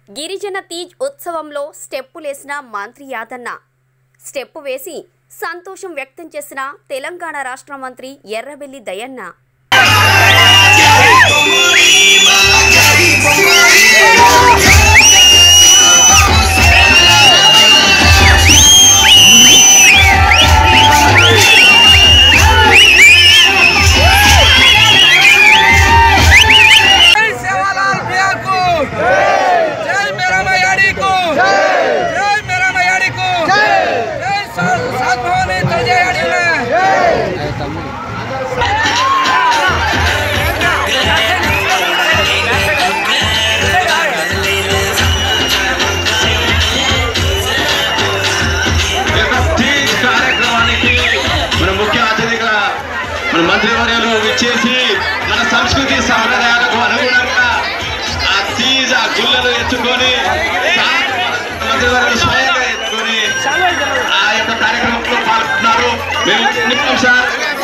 గిరిజన తీజ్ ఉత్సవంలో స్టెప్పులేసిన మంత్రి యాదన్న స్టెప్పు వేసి సంతోషం వ్యక్తం చేసిన తెలంగాణ రాష్ట్ర మంత్రి ఎర్రబెల్లి దయన్న మంత్రివర్యులు విచ్చేసి మన సంస్కృతి సంప్రదాయాలకు అనుగుణంగా ఆ తీజ్ ఆ గుళ్ళలు ఎత్తుకొని మంత్రివర్యులు స్వయంగా ఎత్తుకొని ఆ యొక్క కార్యక్రమంలో పాల్గొన్నారు. మేము సార్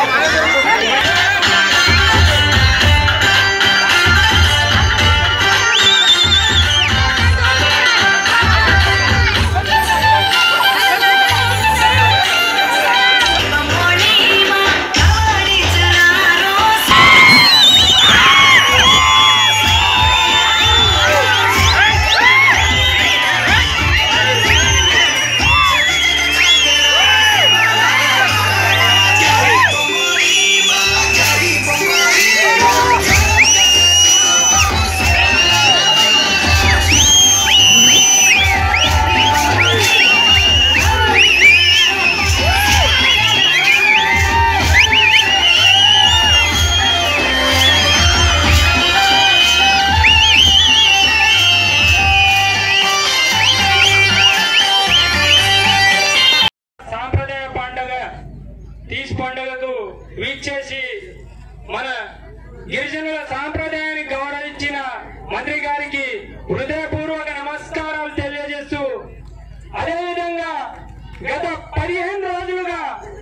తీజ్ పండుగకు వీచేసి మన గిరిజనుల సాంప్రదాయాన్ని గౌరవించిన మంత్రి గారికి హృదయపూర్వక నమస్కారాలు తెలియజేస్తూ, అదేవిధంగా గత 15 రోజులుగా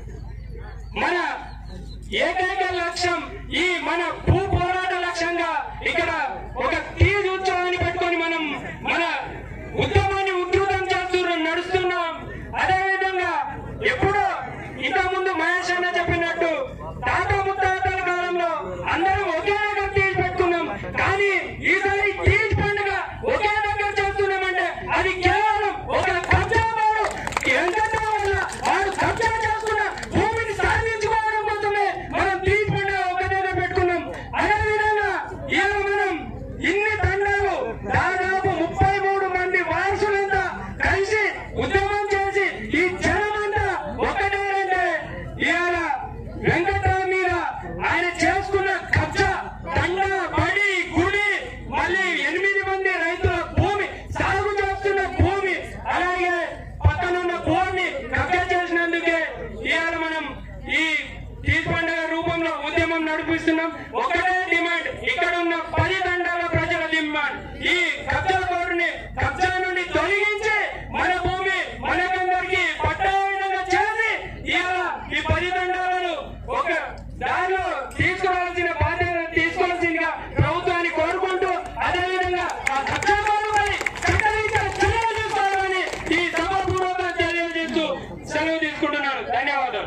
మన ఏకైక లక్ష్యం ఈ మన భూ పోరాట లక్ష్యంగా ఇక్కడ ఒక తీజ్ ఉత్సవాన్ని పెట్టుకొని మనం మన ఉద్యమాన్ని ఉధృతం చేస్తూ నడుస్తున్నాం. అదేవిధంగా ఎప్పుడో ఇంతకుముందు మహేష్ అన్న చెప్పినట్టు తాత ముత్తాతల కాలంలో అందరం ఒకే దగ్గర తీజ్ పెట్టుకున్నాం. కానీ ఈసారి తీజ్ పండుగ ఒకే దగ్గర చేస్తున్నామంటే అది కేవలం ఒక కబ్జాదారు ఎంతటో వల్ల వారు కబ్జా చేసుకున్న భూమిని సాధించుకోవడం కోసమే మనం తీజ్ పండుగ ఒక దగ్గర పెట్టుకున్నాం. అదేవిధంగా ఇలా మనం ఇన్ని తండాలు దాదాపు 33 మంది వారసులంతా కలిసి ఉద్యమం చేసి ఈ జనమంతా ఒకటే ఇవాళ వెంకట్రావు మీద ఆయన చేసుకున్న కబ్జా దండ బడి గుడి మళ్ళీ 8 మంది రైతుల భూమి సాగు చేస్తున్న భూమి అలాగే పక్కనున్న భూమి కబ్జా చేసినందుకే ఇవాళ మనం ఈ తీజ్ పండుగ రూపంలో ఉద్యమం నడిపిస్తున్నాం. ఒకటే డిమాండ్, ఇక్కడ ఉన్న 10 దండాల ప్రజల డిమాండ్, ఈ కబ్జాదారుని కబ్జా నుండి తొలగించి మన భూమి మనకందరికి పట్టా విధంగా చేసి ఇవాళ ఈ 10 దండాలను ఒక దారిలో తీసుకోవాల్సిన బాధ్యత తీసుకోవాల్సిందిగా ప్రభుత్వాన్ని కోరుకుంటూ, అదేవిధంగా ఆ కబ్జాదారుపై చట్టరీత్యా చర్యలు తీసుకోవాలని ఈ సభాపూర్వకంగా తెలియజేస్తూ సెలవు తీసుకుంటున్నాను. ధన్యవాదాలు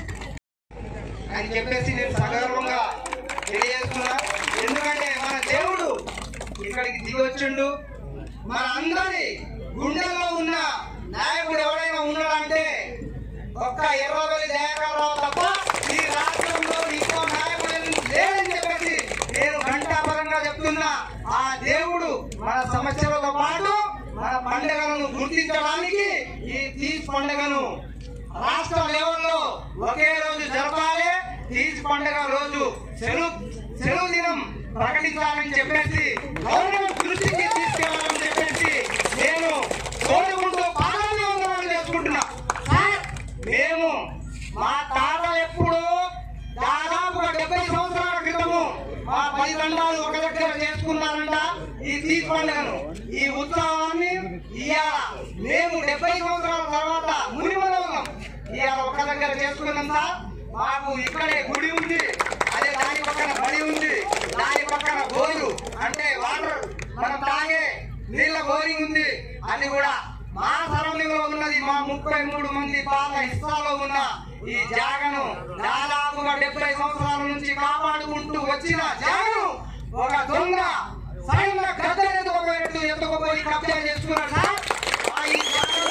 అని చెప్పేసి నేను సగర్వంగా తెలియజేస్తున్నా. ఎందుకంటే మన దేవుడు ఇక్కడికి దిగొచ్చిండు. మన అందరి గుండెల్లో ఉన్న నాయకుడు ఎవరైనా ఉన్నాడంటే ఒక్క ఎర్రబెల్లి దయాకర్రావు తప్ప ఈ రాష్ట్రంలో ఇంకో నాయకుడు లేదని చెప్పేసి నేను ఘంటాపరంగా చెప్తున్నా. ఆ దేవుడు మన సమస్యలతో పాటు మన పండుగలను గుర్తించడానికి ఈ తీజ్ పండుగను రాష్ట్ర లెవెల్లో ఒకే రోజు జరపాలి. తీజ్ పండుగ రోజు సెలవు దినం ప్రకటించాలని చెప్పేసి గవర్నమెంట్ దృష్టికి తీసుకెళ్లాలని చెప్పేసి నేను కోరుకుంటూ పాదాభివందనాలు చేసుకుంటున్నా. మేము మా తాతలు ఎప్పుడు దాదాపుగా 70 సంవత్సరాల క్రితము మా 10 దండాలు ఒక దగ్గర చేసుకున్నారంట ఈ తీజ్ పండుగను. ఈ ఉత్సవాన్ని ఇవాళ మేము 70 సంవత్సరాల తర్వాత మునిమనవరం ఇవాళ ఒక దగ్గర చేసుకున్నంత మాకు ఇక్కడే గుడి ఉంది, అదే దాని పక్కన బడి ఉంది, దాని పక్కన బోరు అంటే వాటర్ మనం తాగే నీళ్ళ బోరింగ్ మా 33 మంది పాత హిస్సాలో ఉన్న ఈ జాగను దాదాపుగా 70 సంవత్సరాల నుంచి కాపాడుకుంటూ వచ్చిన జాగను ఒక దొంగ సైన్య గద్దెనెత్తుకుపోయినట్టు ఎత్తుకుపోయి కబ్జా చేసుకున్నాడు సార్. ఈ జాగను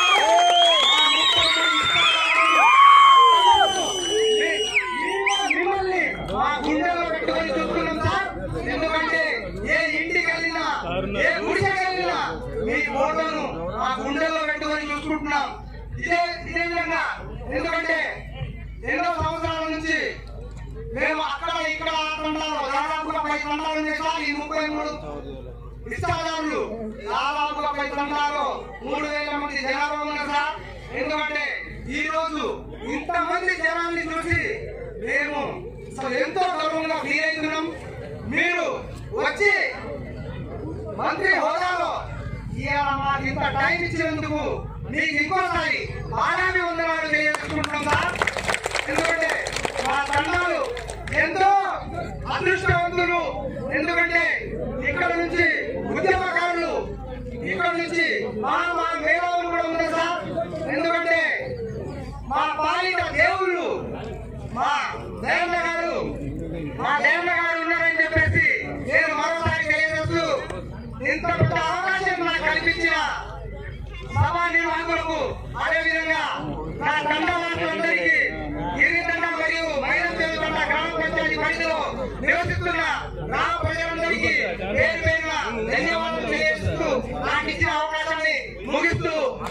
మిమ్మల్ని మా గుండెలో పెట్టుకొని చూస్తున్నాం సార్. ఎందుకంటే ఏ ఇంటికి వెళ్ళినా ఏ గుడికి వెళ్ళినా మీ ఫోటోను మా గుండెల్లో పెట్టుకొని చూసుకుంటున్నాం. ఇదే విధంగా ఎందుకంటే ఎన్నో సంవత్సరాల నుంచి మేము అక్కడ ఇక్కడ దాదాపుగా 10 తండాలు ఉన్నాయి సార్. ఈ 33 విస్తారాలు దాదాపుగా 10 తండాలు 3000 మంది జనాభా ఉన్నారు సార్. ఎందుకంటే ఈ రోజు ఇంతమంది జనాన్ని చూసి మేము ఎంతో గౌరవంగా ఫీల్ అవుతున్నాం. మీరు వచ్చి మంత్రి హోదాలో ఇవాళ మాకు ఇంత టైం ఇచ్చినందుకు మీకు ఇంకోసారి బాగానే ఉన్నవాడు తెలియజేసుకుంటున్నాం సార్. ఎందుకంటే మా తండాలు ఎంతో అదృష్టవంతులు. ఎందుకంటే ఇక్కడ నుంచి ఉద్యమకారులు, ఇక్కడ నుంచి మా మేధావులు కూడా ఉన్నారు సార్. ఎందుకంటే మా పాలిట దేవుళ్ళు మా దేవన్న గారు ఉన్నారని చెప్పేసి నేను మరోసారి తెలియజేస్తూ ఇంత పెద్ద అవకాశం నాకు కల్పించిన సభా నిర్వాహకులకు, అదేవిధంగా నా తండాలందరికీ గిరిజన మరియు మైనపల్లి గ్రామ పంచాయతీ పరిధిలో నివసిస్తున్న గ్రామ ప్రజలందరికీ పేరు పేరున ధన్యవాదాలు తెలియజేస్తూ నాకు ఇచ్చిన అవకాశాన్ని ముగిస్తూ